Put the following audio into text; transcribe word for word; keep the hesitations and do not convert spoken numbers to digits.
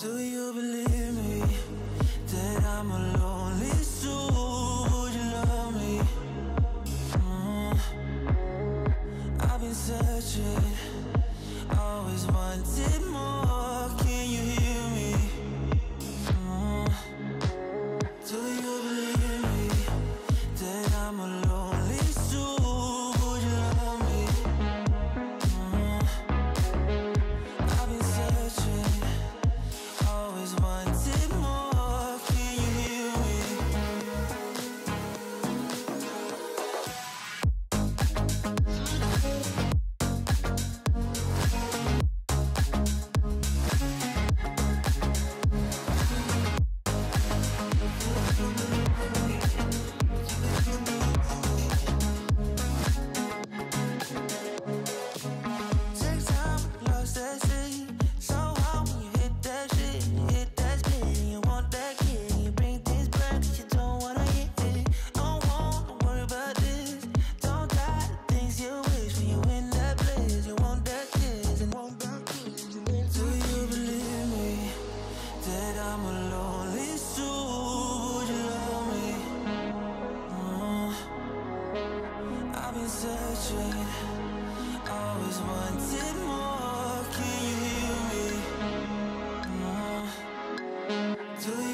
Do you believe me that I'm a lonely soul? Would you love me? Mm. I've been searching, always wanted more. Can you hear me? Mm. Do you believe me that I'm a lonely soul? Would you love me? Mm. I've been searching, always wanted more. Can you hear me? Take time, lost that seed. So hard when you hit that shit, hit that spin. You want that kid, you bring things back 'cause you don't wanna hit it. Don't want to worry about this. Don't die the things you wish when you in that place. You want that kiss and want that kiss. Do you believe me that I'm a lonely soul? Would you love me? Mm. I've been searching, always wanted more. Can you hear me? Mm. Do you